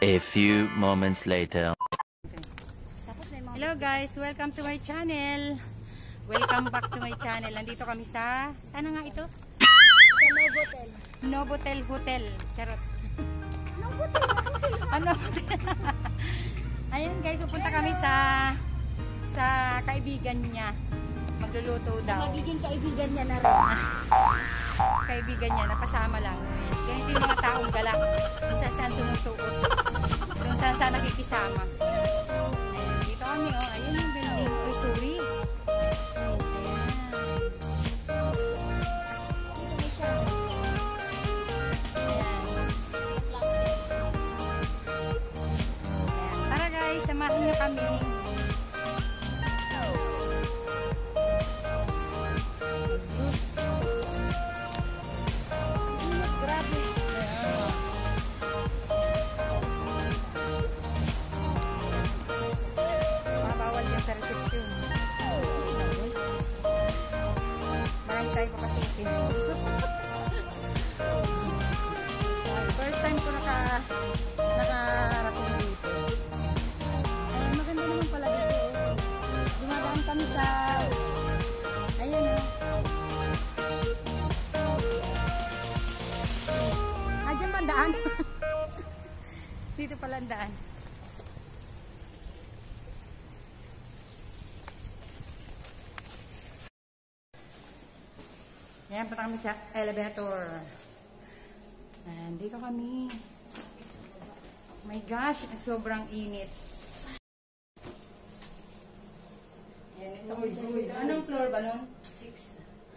A few moments later. Hello guys, welcome to my channel. Welcome back to my channel. Nandito kami sa, sana nga ito? Sa Novotel. Novotel Hotel. Charot. Novotel. Ano? Ayun guys, pupunta kami sa kaibigan niya. Magluluto daw. Magiging kaibigan niya na rin. Kaibigan niya, nakasama lang. Ganito yung mga taong galak. Kung saan sumusuot. Kung saan nakikisama. Ayan, dito kami oh. Ayun yung building. Uy, sorry. Ayan. Tara guys, samahan niyo kami. Sa reception. Marami tayo papasukin. First time ko nakarating dito. Ay, maganda naman pala dito. Dumadaan kami sa ayun o. Diyan ba ang daan? Dito pala ang daan. Ayan, punta kami sa elevator. And dito kami. Oh my gosh, sobrang init. Ayan, ito kami sa elevator. Anong floor ba nun? 6.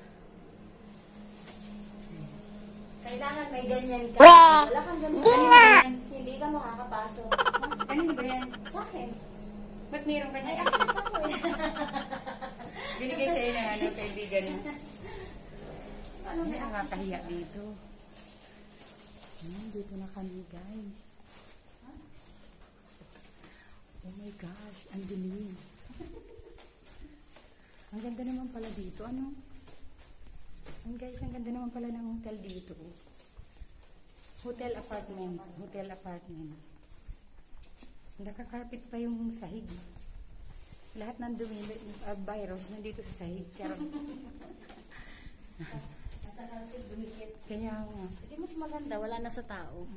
Kailangan may ganyan ka. Wala kang ganyan. Hindi ka makakapasok. Ano ba yan? Sa akin. Ba't mayroon ka May niya? access ako eh. Binigay sa inyo ng kaibigan mo. Ano may nakakahiya dito? Dito na kami guys. Oh my gosh, ang dilim. Ang ganda naman pala dito. Ano? Guys, ang ganda naman pala ng hotel dito. Hotel apartment. Hotel apartment. Nakakarpet pa yung sahig. Lahat ng dumi, virus nandito sa sahig. Charot. Nasa carpet, dumikit. Kaya nga. Hindi mas maganda, wala na sa tao.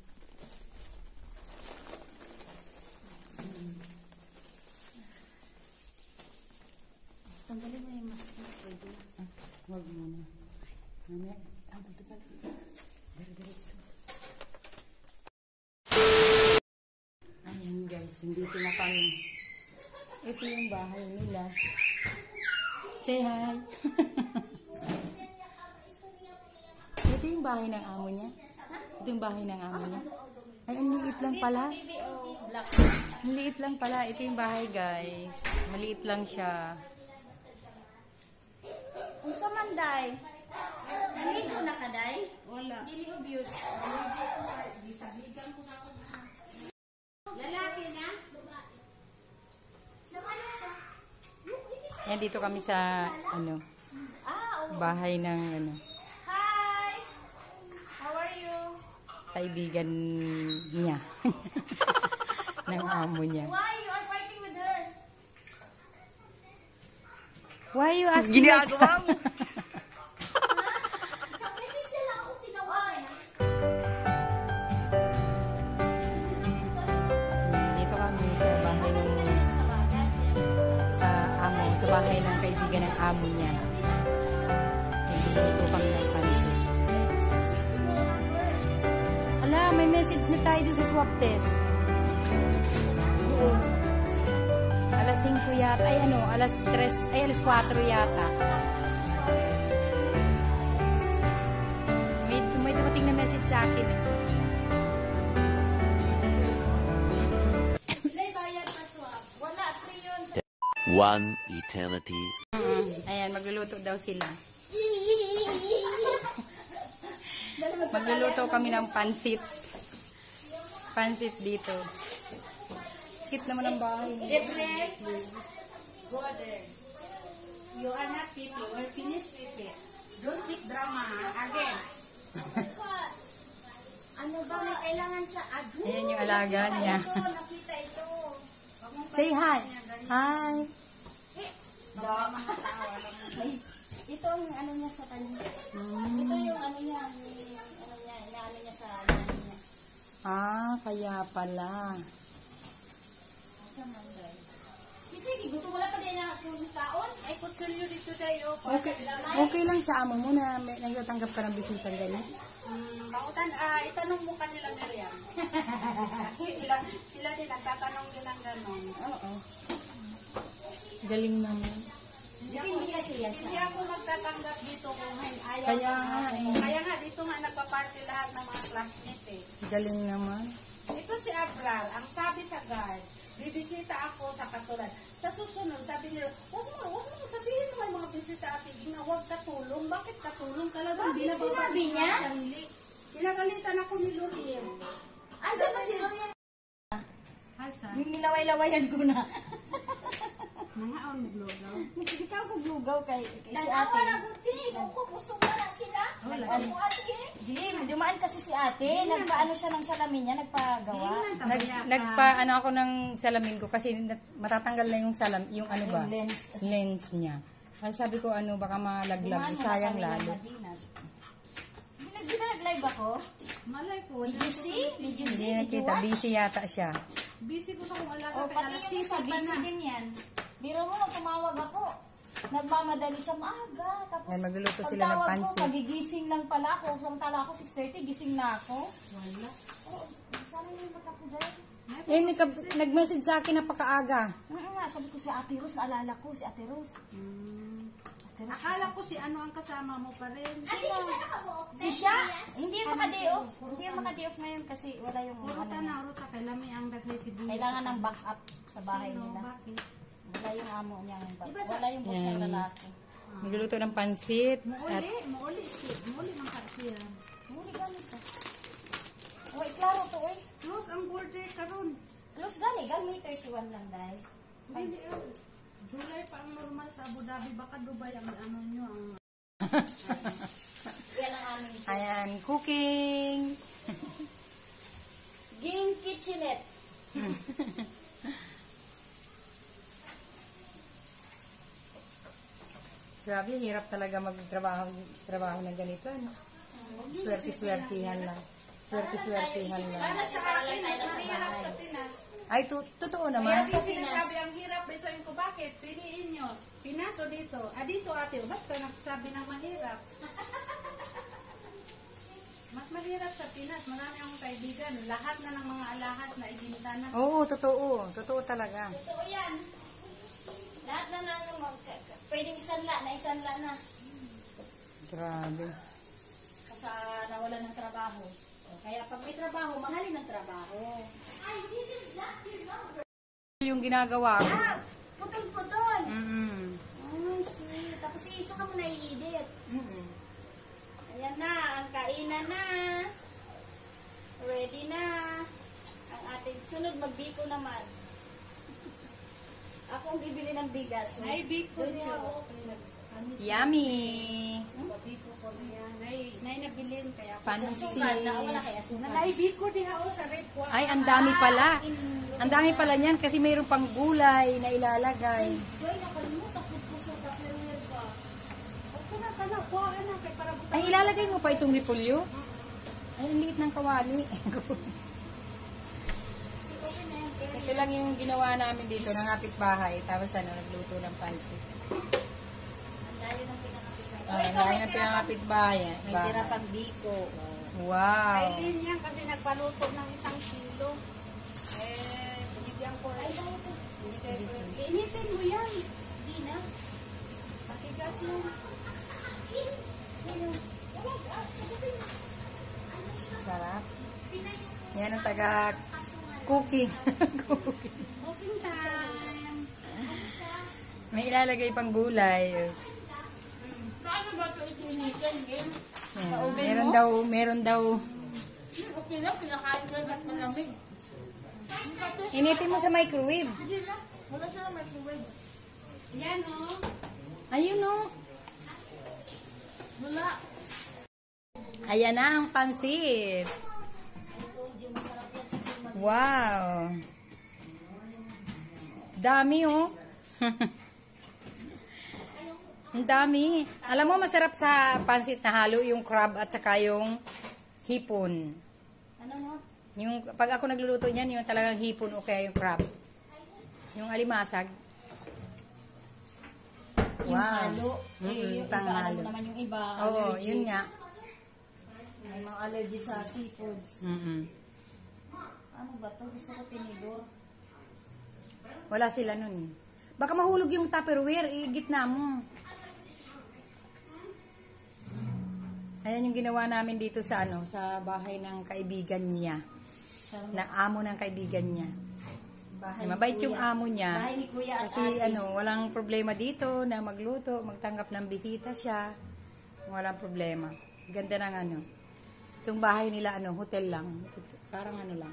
Tanggalin mo yung mask mo, pwede. Huwag muna. Mamaya. Ito pa. Diretso. Ayan guys, nandito na kami. Ito yung bahay nila. Say hi. Ito yung bahay ng amo niya. Ito yung bahay ng amo niya. Ay, ang liit lang pala. Ang liit lang pala. Ito yung bahay guys. Maliit lang siya. Ang samanday. Naligo na ka, day? Wala. Dili obvious. Lalaki na? Yan, dito kami sa, ano, bahay ng, ano, Hi! How are you? kaibigan niya. ng amo niya. Why you are fighting with her? Why you asking me? Sa beses sila ako tinawagan. Dito kami sa bahay ng sa bahay ng kaibigan ng amo niya. Nagluluto kami ng pansit. Ala, may message na tayo doon sa swab test. Alas 5 yata. Ay ano, alas 3, ay alas 4 yata. May dumating na message sa akin eh. One eternity. Ayan, magluluto daw sila. Magluluto kami ng pansit. Pansit dito. Kit naman ang bahay. Go there. You are not pipi. We're finished with it. Don't make drama again. Ano ba, may kailangan siya. Ayan yung alaga niya. Ito, nakita ito. Say hi. Hi. Ito ang ano niya sa kanya. Ito yung ano niya, inaano niya sa ano niya. Ah, kaya pala. Sige, gusto mo lang pa din na taon? Ay, kutsulyo dito tayo. Okay lang sa amo mo na may nagtatanggap ka ng bisita ganyan? Pautan, itanong mo kanila Miriam. Kasi sila din nagtatanong din ng gano'n. Oo. Galing naman. Hindi kasi yan Hindi ako magtatanggap dito kung ayaw. Kaya nga eh. Kaya nga, dito nga nagpa-party lahat ng mga classmates eh. Galing naman. Ito si Abrar, ang sabi sa guard, bibisita ako sa katulad. Sa susunod, sabi nila, huwag mo sabihin mo may mga bisita ate, na huwag katulong. Bakit katulong? Talagang Bakit sinabi niya? Pinagalitan ako ni Lorim. Ay, saan ba si Lorian? Asa? Yung nilaway-lawayan ko na. Mga on naglogaw. Ikaw kaglugaw kay si ate. Tanawa na buti, kung busog na sila. Ano ate? Dumaan kasi si ate. Nagpaano siya ng salamin niya, nagpagawa. Nagpa-ano ako ng salamin ko kasi matatanggal na yung yung ano ba? Lens. Lens niya. Kaya sabi ko ano, baka malaglag. Sayang lalo. Hindi na nag-live ako? Malay ko. Did you see? Did you Hindi see? Did you nakita. watch? Busy yata siya. Busy ko sa kung alaga O, kay pati alas yung isa, 6 pa busy na. din yan. Biro mo, tumawag ako. Nagmamadali siya maaga. Tapos, Ay, magluluto sila ng pagtawag ko, pansit. magigising lang pala ako. Samtala ako, 6:30, gising na ako. Wala. Oh, sana yung mata ko dahil. Eh, nag-message sa akin napakaaga. Nga, sabi ko si Ate Rose, naalala ko si Ate Rose. Ate Rose. Akala ko si ano ang kasama mo pa rin. Ate, isa na ka mo. Si siya, hindi yung maka-day off. Hindi yung maka-day off ngayon kasi wala yung Uruta ano, na, uruta. Kay Lami ang daghay si Buya. kailangan ng backup sa bahay Sino? nila. Bakit? Wala yung amo niya ng back. Iba sa- Wala yung boss ng lalaki. Nagluluto ng pansit. At Mauli man ka siya. Muli gamit ka. Uy, klaro to eh. Close ang border karon. Plus gani, May 31 lang dahil. Hindi July pa ang normal sa Abu Dhabi. Baka Dubai ang ano nyo. Ang Yan ang aming ayan, cooking. game kitchenette. Grabe, hirap talaga magtrabaho ng ganito. Ano? Swerte-swertihan lang. Swerte-swertihan lang. para sa akin, mas mahirap sa Pinas. Ay, totoo Kaya naman. yung sinasabi ang hirap. Sabihin ko, bakit? Piliin nyo. Pinas o dito? Dito ate. Ba't ka nagsasabi ng mahirap? Mas mahirap sa Pinas. Marami akong kaibigan. Lahat na ng mga alahas na ibinta na. Oo, totoo. Totoo talaga. Totoo yan. Lahat na lang pwedeng isanla na. Grabe. Kasi nawala ng trabaho. Kaya pag may trabaho, mahalin ang trabaho. Yung ginagawa ko. Putol-putol. Mm-mm. Ay, see. Tapos iso ka mo na i-edit. Mm-mm. Ayan na, ang kainan na. Ready na. Ang ating sunod, magbiko naman. Ako ang bibili ng bigas. Ay, biko Don't niya you? ako. Yummy. Biko ko niya. Nay nabilin. Kaya ako. Pansit. Wala kaya sunan. Nay, biko din ako sa rep ko. Ay, ang dami pala. Ang dami pala niyan kasi mayroon pang gulay na ilalagay. Joy, nakalimutan ko sa tupperware ba? Ako na ka na. Kuha na. Kaya para buta. Ay, ilalagay mo pa itong repolyo? Ay, ang liit ng kawali. Ito lang yung ginawa namin dito ng kapitbahay. Tapos ano, nagluto ng pansit. Dahil ng pinangapitbahay. May tira pang biko. Wow. Kailin yan kasi nagpaluto ng 1 kilo. Binigyan ko. Initin mo yan. Hindi na. Matigas yan. Sarap. Yan ang taga cooking. Cooking. Cooking time. May ilalagay pang gulay. Paano ba ito itinitin, Game? Yan. Meron daw. Okay na, pinakain ko at malamig. Initin mo sa microwave. Hindi na. Wala siya na microwave. Yan o. Ayun o. Wala. Ayan na ang pansit. Wow! Dami, oh. Ang dami. Alam mo, masarap sa pansit na halo yung crab at saka yung hipon. Ano no? Yung, pag ako nagluluto niyan, yung talagang hipon o kaya yung crab. Yung alimasag. Yung halo. Mm-mm, Yung iba, panghalo. alam mo naman yung iba. Oo, allergy. yun nga. May mga allergy sa seafoods. Mm-mm. Ano ba to? Gusto ko tinidor. Wala sila nun eh. Baka mahulog yung Tupperware, gitna mo. Ayan yung ginawa namin dito sa sa bahay ng kaibigan niya. Sa Na amo ng kaibigan niya. bahay ni Mabait Kuya. yung amo niya. Bahay ni Kuya at Kasi ate. walang problema dito na magluto, magtanggap ng bisita siya. Walang problema. Ganda ng Itong bahay nila hotel lang. Parang lang.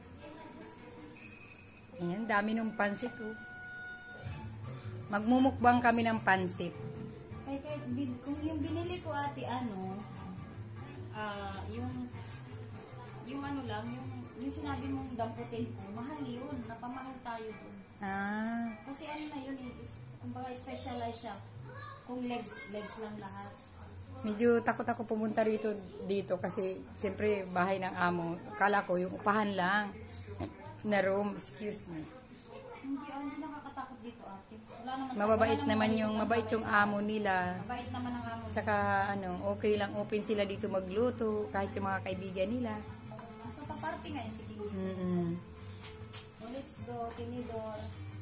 Ayan, dami ng pansit oh. Magmumukbang kami ng pansit. Kahit kung yung binili ko ate yung lang, yung sinabi mong damputin ko, mahal yun, napamahal tayo dun. Ah, Kasi na yun, kumbaga specialized siya. Kung legs lang lahat. medyo takot ako pumunta dito kasi siyempre bahay ng amo. Kala ko yung upahan lang na room, excuse me. Hindi nakakatakot dito ate. Wala Mabait yung amo nila. Mabait naman ang amo. Tsaka okay lang, open sila dito magluto kahit yung mga kaibigan nila. Paparty nga yun si King. Let's go, tinidor.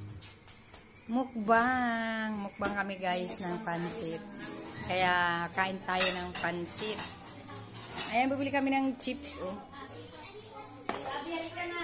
Mukbang kami guys ng pansit. Kaya kain tayo ng pansit. Ayan, bibili kami ng chips oh. Sabi, halika na